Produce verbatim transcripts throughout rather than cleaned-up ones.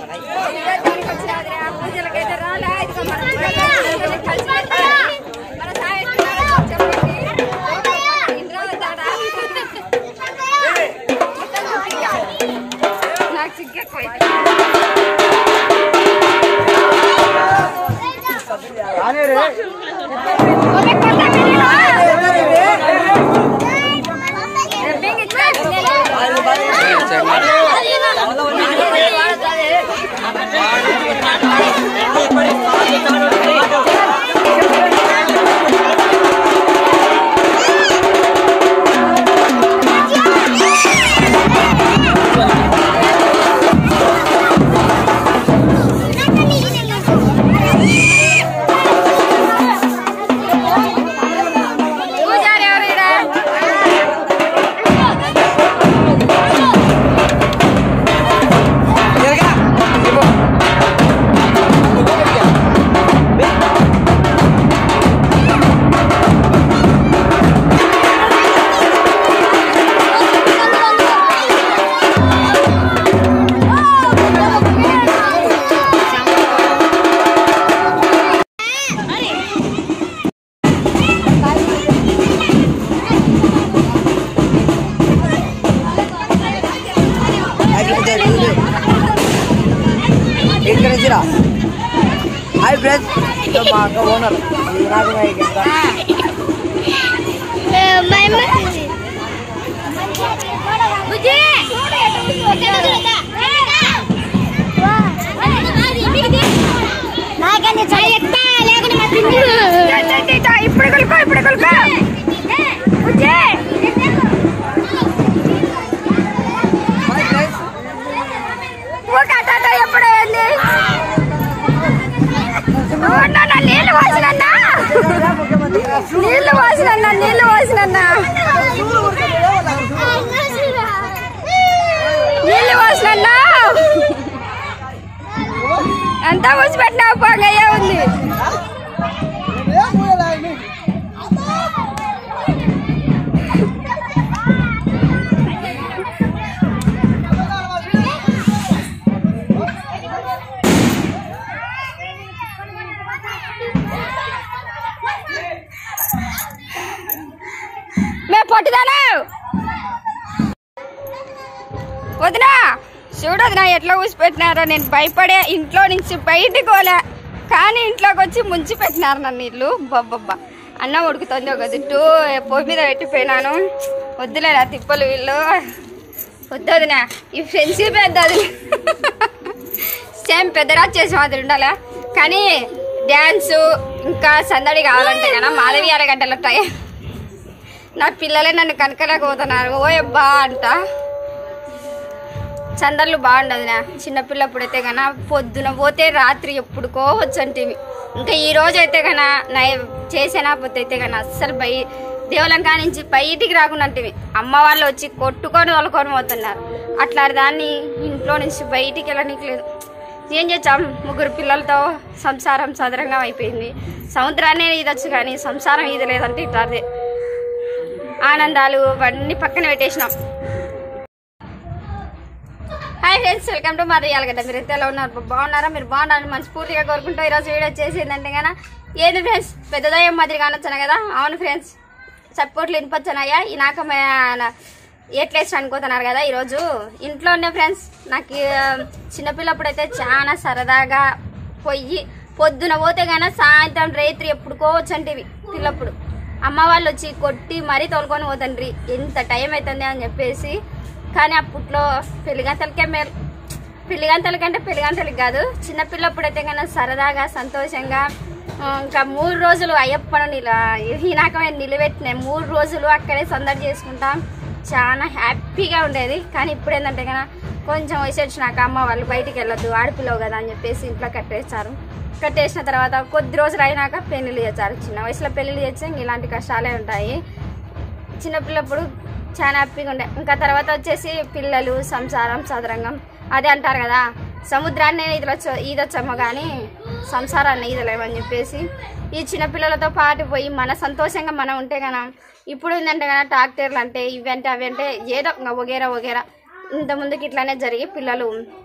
Hi friends तो मां का ओनर राज भाई के साथ मैं मुझे నాకనే చెయ్యక్క లేకుంటే మా తిండి చెయ్యట ఇప్పుడు కొల్కో ఇప్పుడు కొల్కో ముజే హాయ్ ఫ్రెండ్స్ ఓ కటాట ఎప్పుడు ఏంది ఓ నా నీళ్ళు వాసినన్నా నీళ్ళు వాసినన్నా నీళ్ళు వాసినన్నా నీళ్ళు వాసినన్నా అంతా వచ్చి పెట్టినావు బాగా ఉంది మే పొట్టిదానా వదినా చూడదు నా ఎట్లా ఊసి పెట్టినారో నేను భయపడే ఇంట్లో నుంచి బయటికి పోలే కానీ ఇంట్లోకి వచ్చి ముంచి పెట్టినారు నన్ను ఇల్లు బొబ్బబ్బా అన్నం ఉడుకుతుంది ఒక దిట్టు పొయ్యి మీద పెట్టిపోయినాను వద్దులేనా తిప్పలు వీళ్ళు వద్దదినా ఈ ఫ్రెండ్షిప్ పెద్దది సేమ్ పెద్దరా చేసే మాదిరి ఉండాలా కానీ డ్యాన్సు ఇంకా సందడి కావాలంటే కదా మాధవి అరగంటలు ఉంటాయి నా పిల్లలే నన్ను కనకలేకపోతున్నారు ఓ అబ్బా అంట చందర్లు బాగుండదు నా చిన్నపిల్లప్పుడైతే కన్నా పొద్దున పోతే రాత్రి ఎప్పుడుకో వచ్చంటివి ఇంకా ఈ రోజు అయితే కన్నా నై చేసేనా పోతే అయితే కన్నా అస్సలు బయ దేవులం కానించి బయటికి రాకుండా అంటివి అమ్మ వాళ్ళు వచ్చి కొట్టుకొని తోలుకొని పోతున్నారు అట్లా దాన్ని ఇంట్లో నుంచి బయటికి వెళ్ళడానికి లేదు ఏం చేద్దాం ముగ్గురు పిల్లలతో సంసారం సదరంగా అయిపోయింది సముద్రాన్ని ఈదొచ్చు కానీ సంసారం ఈద లేదంటే ఇట్లాదే ఆనందాలు అవన్నీ పక్కన పెట్టేసినాం హాయ్ ఫ్రెండ్స్ వెల్కమ్ టు మరి అలగడ్డ మీరు అయితే ఎలా ఉన్నారు బాగున్నారా మీరు బాగున్నారని మనస్ఫూర్తిగా కోరుకుంటూ ఈరోజు వీడియో చేసిందంటే కదా ఏది ఫ్రెండ్స్ పెద్దదయ్యం మాదిరి కానొచ్చాను కదా అవును ఫ్రెండ్స్ సపోర్ట్లు వినిపించానయ్యా ఈ నాక ఎట్లేసి అనుకుంటున్నారు కదా ఈరోజు ఇంట్లో ఉండే ఫ్రెండ్స్ నాకు చిన్నపిల్లప్పుడు అయితే చాలా సరదాగా పొయ్యి పొద్దున పోతే కానీ సాయంత్రం రైత్రి ఎప్పుడుకో వచ్చంటివి పిల్లప్పుడు అమ్మ వాళ్ళు వచ్చి కొట్టి మరీ తోలుకొని పోతండ్రి ఎంత టైం అవుతుంది అని చెప్పేసి కానీ అప్పట్లో పెళ్లిగంతలకే మేలు పెళ్లిగంతలకంటే పెళ్లిగంతలకి కాదు చిన్నపిల్లప్పుడు అయితే కన్నా సరదాగా సంతోషంగా ఇంకా మూడు రోజులు అయ్యప్పను నిల ఈనాకమైన నిలబెట్టినాయి మూడు రోజులు అక్కడే సందడి చేసుకుంటాం చాలా హ్యాపీగా ఉండేది కానీ ఇప్పుడు ఏంటంటే కన్నా కొంచెం వయసు వచ్చినాక అమ్మ వాళ్ళు బయటికి వెళ్ళొద్దు ఆడపిల్లవు కదా అని చెప్పేసి ఇంట్లో కట్టేస్తారు కట్టేసిన తర్వాత కొద్ది రోజులు అయినాక పెళ్ళిళ్ళు చేస్తారు చిన్న వయసులో పెళ్ళిళ్ళు చేస్తే ఇలాంటి కష్టాలే ఉంటాయి చిన్నపిల్లప్పుడు చాలా హ్యాపీగా ఉండే ఇంకా తర్వాత వచ్చేసి పిల్లలు సంసారం సదరంగం అదే అంటారు కదా సముద్రాన్ని ఈదొచ్చ ఈదొచ్చామో కానీ సంసారాన్ని ఈదలేమని చెప్పేసి ఈ చిన్నపిల్లలతో పాటు పోయి మన సంతోషంగా మనం ఉంటే కదా ఇప్పుడు ఏంటంటే కదా ట్రాక్టర్లు అంటే ఇవి అంటే అవి అంటే ఏదో వగేరా వగేరా ఇంత ముందుకి ఇట్లానే జరిగి పిల్లలు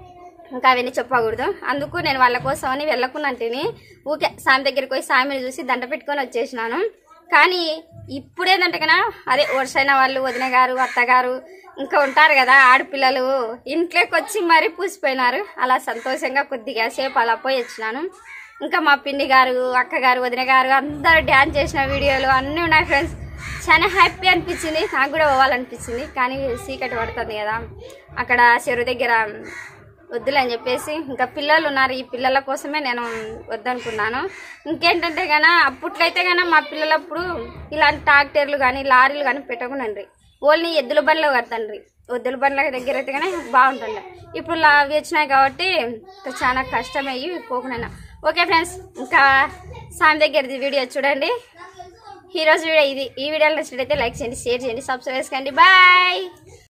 ఇంకా అవన్నీ చెప్పకూడదు. అందుకు నేను వాళ్ళ కోసం అని వెళ్ళకున్నంటిని ఊకే సామి దగ్గరికి పోయి సామిని చూసి దండ పెట్టుకొని వచ్చేసినాను. కానీ ఇప్పుడేందంటే కన్నా అదే వరుసైన వాళ్ళు వదిన గారు అత్తగారు ఇంకా ఉంటారు కదా ఆడపిల్లలు ఇంట్లోకి వచ్చి మరీ పూసిపోయినారు. అలా సంతోషంగా కొద్దిగా సేపు అలా పోయి వచ్చినాను. ఇంకా మా పిన్ని గారు అక్కగారు వదిన గారు అందరూ డ్యాన్స్ చేసిన వీడియోలు అన్నీ ఉన్నాయి ఫ్రెండ్స్. చాలా హ్యాపీ అనిపించింది. నాకు కూడా పోవాలనిపించింది. కానీ చీకటి పడుతుంది కదా అక్కడ చెరువు దగ్గర వద్దులని చెప్పేసి ఇంకా పిల్లలు ఉన్నారు. ఈ పిల్లల కోసమే నేను వద్దనుకున్నాను. ఇంకేంటంటే కన్నా అప్పట్లయితే కన్నా మా పిల్లలప్పుడు ఇలాంటి ట్రాక్టర్లు కానీ లారీలు కానీ పెట్టకుండండి. ఓన్లీ ఎద్దుల బండ్లో కడతండ్రి. ఎద్దుల బండ్ల దగ్గర అయితే కానీ బాగుంటుండే. ఇప్పుడు అవి వచ్చినాయి కాబట్టి చాలా కష్టమయ్యి పోకుండా. ఓకే ఫ్రెండ్స్, ఇంకా సామి దగ్గరది వీడియో చూడండి. ఈరోజు వీడియో ఇది. ఈ వీడియోలో నచ్చినట్లయితే లైక్ చేయండి, షేర్ చేయండి, సబ్స్క్రైబ్ చేసుకోండి. బాయ్.